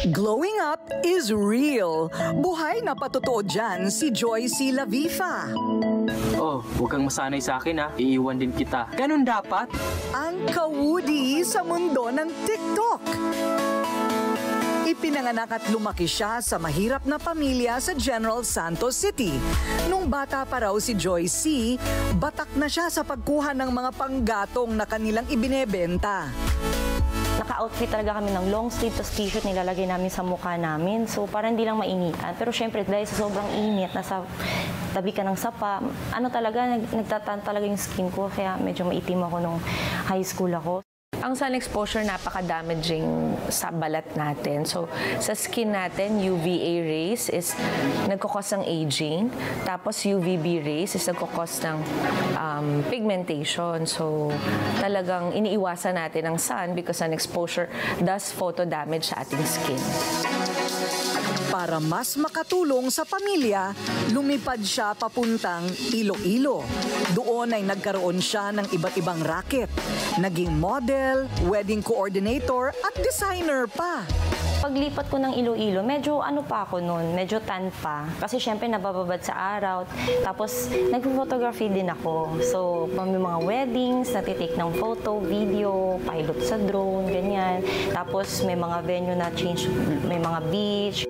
Glowing up is real. Buhay na patotoo dyan si Joy C. Lavifa. Oh, huwag kang masanay sa akin ha. Iiwan din kita. Ganun dapat. Ang kawudi sa mundo ng TikTok. Ipinanganak at lumaki siya sa mahirap na pamilya sa General Santos City. Nung bata pa raw si Joy C., batak na siya sa pagkuha ng mga panggatong na kanilang ibinebenta. Naka-outfit talaga kami ng long sleeve, tapos t-shirt nilalagay namin sa mukha namin. So, parang hindi lang mainitan. Pero syempre, dahil sa sobrang init, nasa tabi ka ng sapa, nagtatan talaga yung skin ko. Kaya medyo maitim ako nung high school ako. Ang sun exposure napaka-damaging sa balat natin. So, sa skin natin, UVA rays is nagkakos ng aging. Tapos, UVB rays is nagkakos ng pigmentation. So, talagang iniiwasan natin ang sun because sun exposure does photo damage sa ating skin. Para mas makatulong sa pamilya, lumipad siya papuntang Iloilo. Doon ay nagkaroon siya ng iba't ibang racket. Naging model, wedding coordinator at designer pa. Paglipat ko ng Iloilo, medyo ano pa ako noon, medyo tan pa. Kasi syempre nabababad sa araw. Tapos nag-photography din ako. So, may mga weddings, natitake ng photo, video, pilot sa drone, ganyan. Tapos may mga venue na change, may mga beach.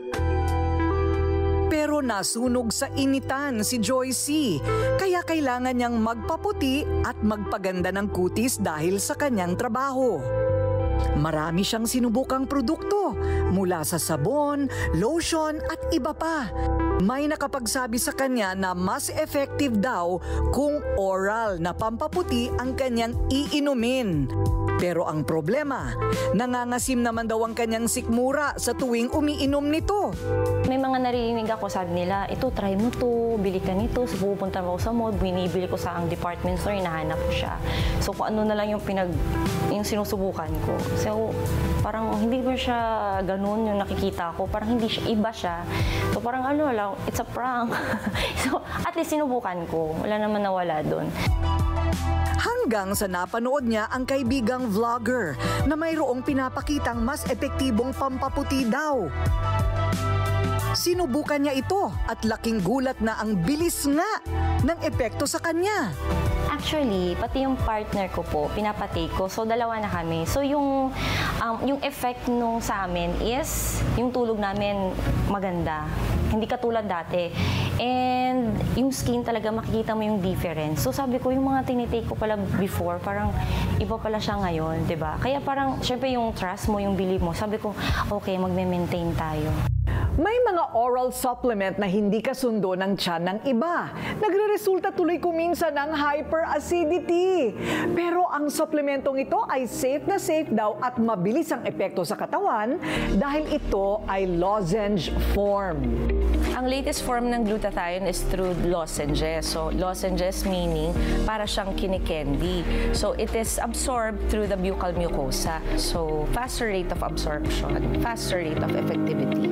Pero nasunog sa initan si Joy C. Kaya kailangan niyang magpaputi at magpaganda ng kutis dahil sa kanyang trabaho. Marami siyang sinubukang produkto mula sa sabon, lotion at iba pa. May nakapagsabi sa kanya na mas effective daw kung oral na pampaputi ang kanyang iinumin. Pero ang problema, nangangasim naman daw ang kanyang sikmura sa tuwing umiinom nito. May mga naririnig ako, sabi nila, ito, try mo to, bili ka nito. So, pupunta ako sa mall, binibili ko sa ang department store, hinahanap ko siya. So, kung ano na lang yung sinusubukan ko. So, parang hindi ba siya ganun yung nakikita ko? Parang hindi siya, iba siya. So, parang ano lang, it's a prank. So, at least sinubukan ko. Wala naman nawala doon. Hanggang sa napanood niya ang kaibigang vlogger na mayroong pinapakitang mas epektibong pampaputi daw. Sinubukan niya ito at laking gulat na ang bilis nga ng epekto sa kanya. Actually, pati yung partner ko po, pinapatake ko. So, dalawa na kami. So, yung effect nung sa amin is, yung tulog namin maganda. Hindi katulad dati. And yung skin talaga, makikita mo yung difference. So, sabi ko, yung mga tinitake ko pala before, parang iba pala siya ngayon, 'di ba? Kaya parang, syempre yung trust mo, yung belief mo, sabi ko, okay, magme-maintain tayo. May mga oral supplement na hindi kasundo ng tiyan ng iba. Nagre-resulta tuloy kuminsan ng hyperacidity. Pero ang supplementong ito ay safe na safe daw at mabilis ang epekto sa katawan dahil ito ay lozenge form. Ang latest form ng glutathione is through lozenges. So, lozenges meaning para siyang kinikendy. So, it is absorbed through the buccal mucosa. So, faster rate of absorption, faster rate of effectivity.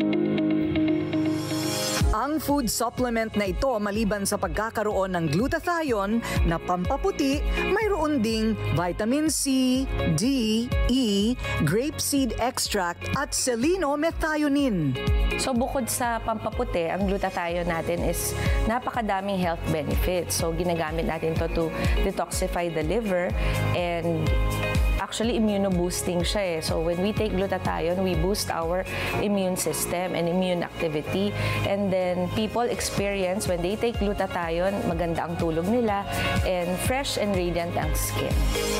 Ang food supplement na ito, maliban sa pagkakaroon ng glutathione na pampaputi, mayroon ding vitamin C, D, E, grapeseed extract at selenomethionine. So, bukod sa pampaputi, ang glutathione natin is napakadaming health benefits. So, ginagamit natin to detoxify the liver and actually immunoboosting siya eh. So when we take glutathione, we boost our immune system and immune activity. And then people experience when they take glutathione, maganda ang tulog nila and fresh and radiant ang skin.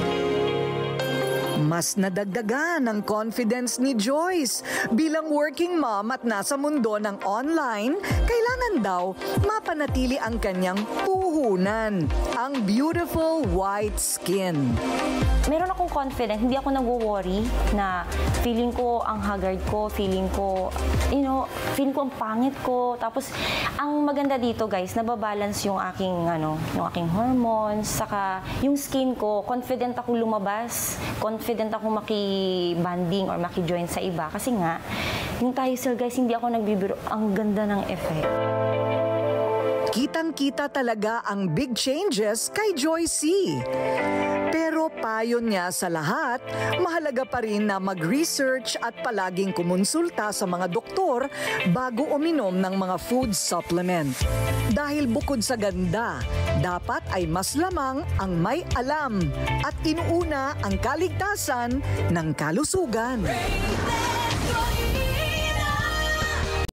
Mas nadagdagan ang confidence ni Joyce. Bilang working mom at nasa mundo ng online, kailangan daw mapanatili ang kanyang puhunan, ang beautiful white skin. Meron akong confidence, hindi ako nagwo-worry na feeling ko ang haggard ko, feeling ko ang pangit ko. Tapos, ang maganda dito guys, nababalance yung aking hormones, saka yung skin ko, confident ako lumabas, confident ako maki-banding or maki-join sa iba. Kasi nga, yung Tycel guys, hindi ako nagbibiro, ang ganda ng effect. Kitang-kita talaga ang big changes kay Joy C. Pero payo niya sa lahat, mahalaga pa rin na mag-research at palaging kumonsulta sa mga doktor bago uminom ng mga food supplement. Dahil bukod sa ganda, dapat ay mas lamang ang may alam at inuuna ang kaligtasan ng kalusugan.